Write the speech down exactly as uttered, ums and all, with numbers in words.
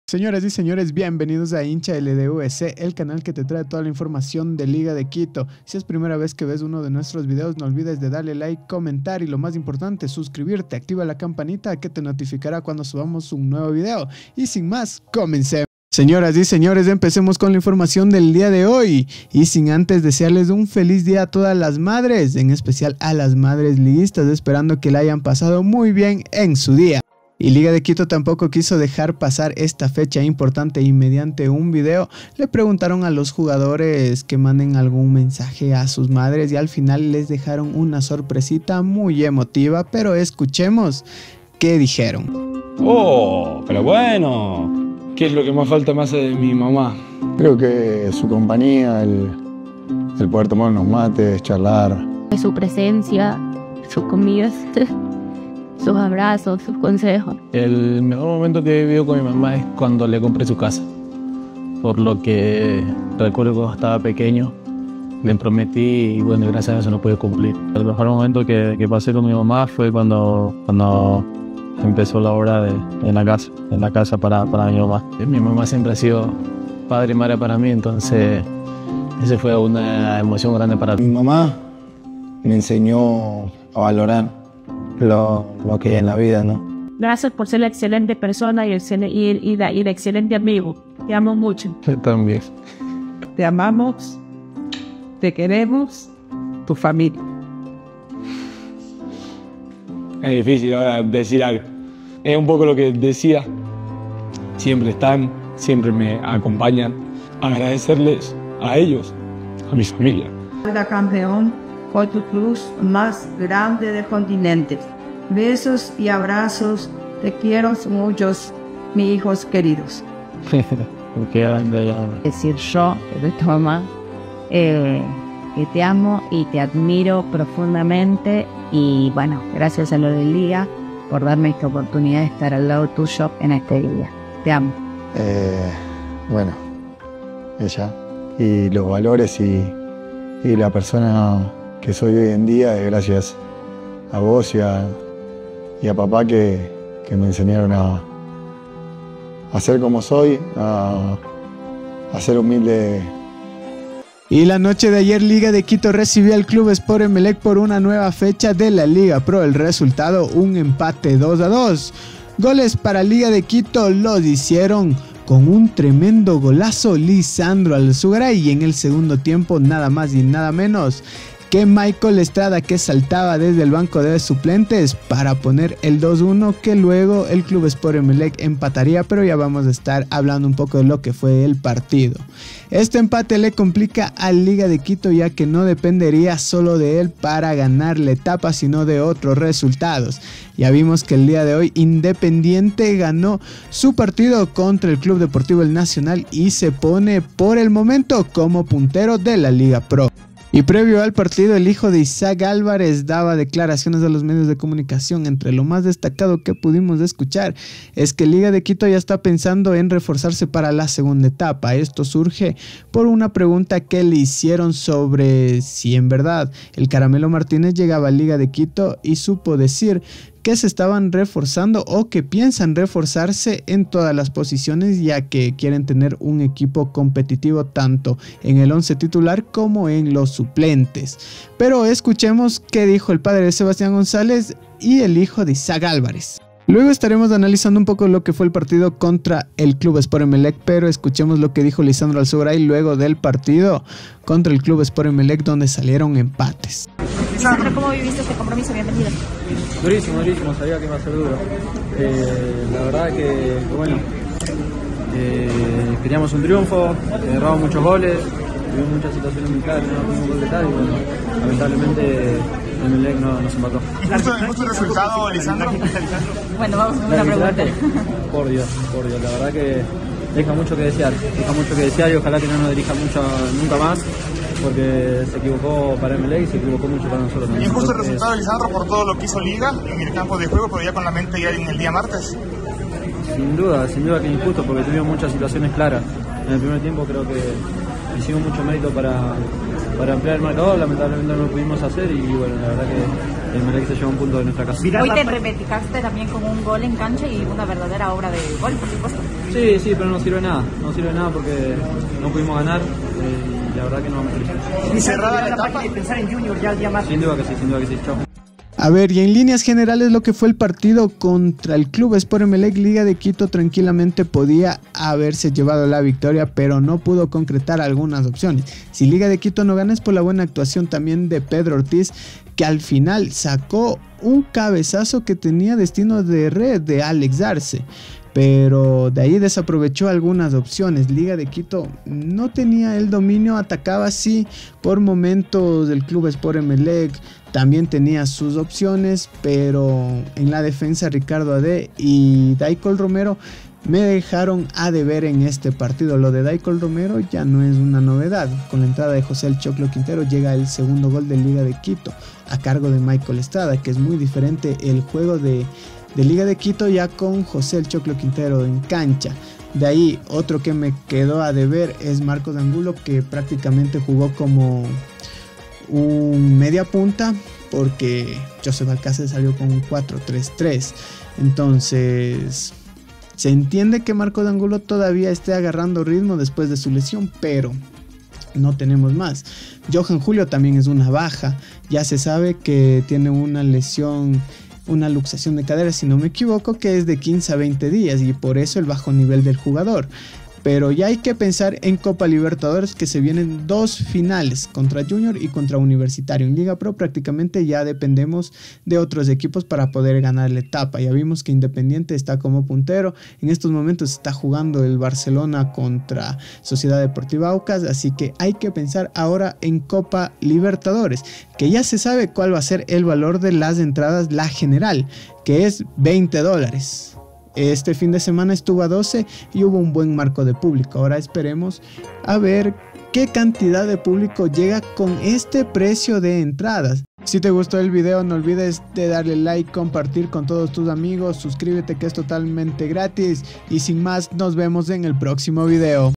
Señoras y señores, bienvenidos a Hincha L D U C, el canal que te trae toda la información de Liga de Quito. Si es primera vez que ves uno de nuestros videos, no olvides de darle like, comentar y lo más importante, suscribirte, activa la campanita que te notificará cuando subamos un nuevo video. Y sin más, comencemos. Señoras y señores, empecemos con la información del día de hoy. Y sin antes desearles un feliz día a todas las madres, en especial a las madres liguistas, esperando que la hayan pasado muy bien en su día. Y Liga de Quito tampoco quiso dejar pasar esta fecha importante y mediante un video le preguntaron a los jugadores que manden algún mensaje a sus madres y al final les dejaron una sorpresita muy emotiva, pero escuchemos qué dijeron. Oh, pero bueno, ¿qué es lo que más falta más de mi mamá? Creo que su compañía, el, el poder tomar unos mates, charlar. Su presencia, sus comidas. Sus abrazos, sus consejos. El mejor momento que he vivido con mi mamá es cuando le compré su casa. Por lo que recuerdo cuando estaba pequeño, le prometí y bueno, gracias a eso no pude cumplir. El mejor momento que, que pasé con mi mamá fue cuando, cuando empezó la obra de, en la casa, en la casa para, para mi mamá. Mi mamá siempre ha sido padre y madre para mí, entonces esa fue una emoción grande para mí. Mi mamá me enseñó a valorar Lo, lo que hay en la vida, ¿no? Gracias por ser la excelente persona y el, y, y, la, y el excelente amigo. Te amo mucho. Yo también. Te amamos, te queremos, tu familia. Es difícil ahora decir algo. Es un poco lo que decía. Siempre están, siempre me acompañan. Agradecerles a ellos, a mi familia. La campeón fue tu cruz más grande del continente. Besos y abrazos, te quiero muchos, mis hijos queridos. Decir yo, de tu mamá, eh, que te amo y te admiro profundamente y bueno, gracias a lo del Liga por darme esta oportunidad de estar al lado tuyo en este día. Te amo. Eh, bueno, ella y los valores y, y la persona que soy hoy en día es gracias a vos y a, y a papá que, que me enseñaron a, a ser como soy, a, a ser humilde. Y la noche de ayer Liga de Quito recibió al Club Sport Emelec por una nueva fecha de la Liga Pro. El resultado, un empate dos a dos. Goles para Liga de Quito los hicieron con un tremendo golazo Lisandro Alzugaray y en el segundo tiempo nada más y nada menos que Michael Estrada, que saltaba desde el banco de suplentes para poner el dos uno, que luego el Club Sport Emelec empataría, pero ya vamos a estar hablando un poco de lo que fue el partido. Este empate le complica a Liga de Quito, ya que no dependería solo de él para ganar la etapa, sino de otros resultados. Ya vimos que el día de hoy Independiente ganó su partido contra el Club Deportivo El Nacional y se pone por el momento como puntero de la Liga Pro. Y previo al partido, el hijo de Isaac Álvarez daba declaraciones a los medios de comunicación. Entre lo más destacado que pudimos escuchar es que Liga de Quito ya está pensando en reforzarse para la segunda etapa. Esto surge por una pregunta que le hicieron sobre si en verdad el Caramelo Martínez llegaba a Liga de Quito y supo decir que se estaban reforzando o que piensan reforzarse en todas las posiciones, ya que quieren tener un equipo competitivo tanto en el once titular como en los suplentes. Pero escuchemos qué dijo el padre de Sebastián González y el hijo de Isaac Álvarez. Luego estaremos analizando un poco lo que fue el partido contra el Club Sport Emelec, pero escuchemos lo que dijo Lisandro Alzugaray luego del partido contra el Club Sport Emelec, donde salieron empates. Lisandro, ¿cómo viviste este compromiso? Bienvenido. Durísimo, durísimo, sabía que iba a ser duro. Eh, la verdad que, bueno, eh, queríamos un triunfo, erramos muchos goles, tuvimos muchas situaciones muy claras, no pudimos completar y bueno, lamentablemente el Emelec no nos empató. ¿Justo el resultado, Lisandro? Bueno, vamos a una pregunta. Por Dios, por Dios, la verdad que deja mucho que desear, deja mucho que desear y ojalá que no nos dirija mucho nunca más, porque se equivocó para Emelec y se equivocó mucho para nosotros. ¿Injusto el resultado, Lisandro, por todo lo que hizo Liga en el campo de juego, pero ya con la mente ya en el día martes? Sin duda, sin duda que injusto, porque tuvimos muchas situaciones claras. En el primer tiempo creo que hicimos mucho mérito para, para ampliar el marcador, lamentablemente no lo pudimos hacer y bueno, la verdad que el Emelec se lleva un punto de nuestra casa. Hoy te reivindicaste también con un gol en cancha y una verdadera obra de gol, por supuesto. Sí, sí, pero no sirve de nada, no sirve de nada porque no pudimos ganar eh, y la verdad que no vamos a ¿Y cerrada la etapa y pensar en Junior ya el día más? Sin duda que sí, sin duda que sí, chao. A ver, y en líneas generales lo que fue el partido contra el Club Sport Emelec, Liga de Quito tranquilamente podía haberse llevado la victoria, pero no pudo concretar algunas opciones. Si Liga de Quito no gana es por la buena actuación también de Pedro Ortiz, que al final sacó un cabezazo que tenía destino de red de Alex Arce. Pero de ahí desaprovechó algunas opciones. Liga de Quito no tenía el dominio, atacaba sí por momentos el Club Sport Emelec, también tenía sus opciones, pero en la defensa Ricardo Ade y Daicol Romero me dejaron a deber en este partido. Lo de Daicol Romero ya no es una novedad. Con la entrada de José El Choclo Quintero llega el segundo gol de Liga de Quito a cargo de Michael Estrada, que es muy diferente el juego de de Liga de Quito ya con José El Choclo Quintero en cancha. De ahí otro que me quedó a deber es Marcos Angulo, que prácticamente jugó como un media punta porque Joseph Alcácer salió con un cuatro tres tres. Entonces se entiende que Marcos Angulo todavía esté agarrando ritmo después de su lesión, pero no tenemos más. Johan Julio también es una baja, ya se sabe que tiene una lesión, una luxación de cadera, si no me equivoco, que es de quince a veinte días y por eso el bajo nivel del jugador. Pero ya hay que pensar en Copa Libertadores, que se vienen dos finales, contra Junior y contra Universitario. En Liga Pro prácticamente ya dependemos de otros equipos para poder ganar la etapa. Ya vimos que Independiente está como puntero. En estos momentos está jugando el Barcelona contra Sociedad Deportiva Aucas, así que hay que pensar ahora en Copa Libertadores, que ya se sabe cuál va a ser el valor de las entradas, la general, que es veinte dólares. Este fin de semana estuvo a doce y hubo un buen marco de público. Ahora esperemos a ver qué cantidad de público llega con este precio de entradas. Si te gustó el video, no olvides de darle like, compartir con todos tus amigos, suscríbete que es totalmente gratis y sin más nos vemos en el próximo video.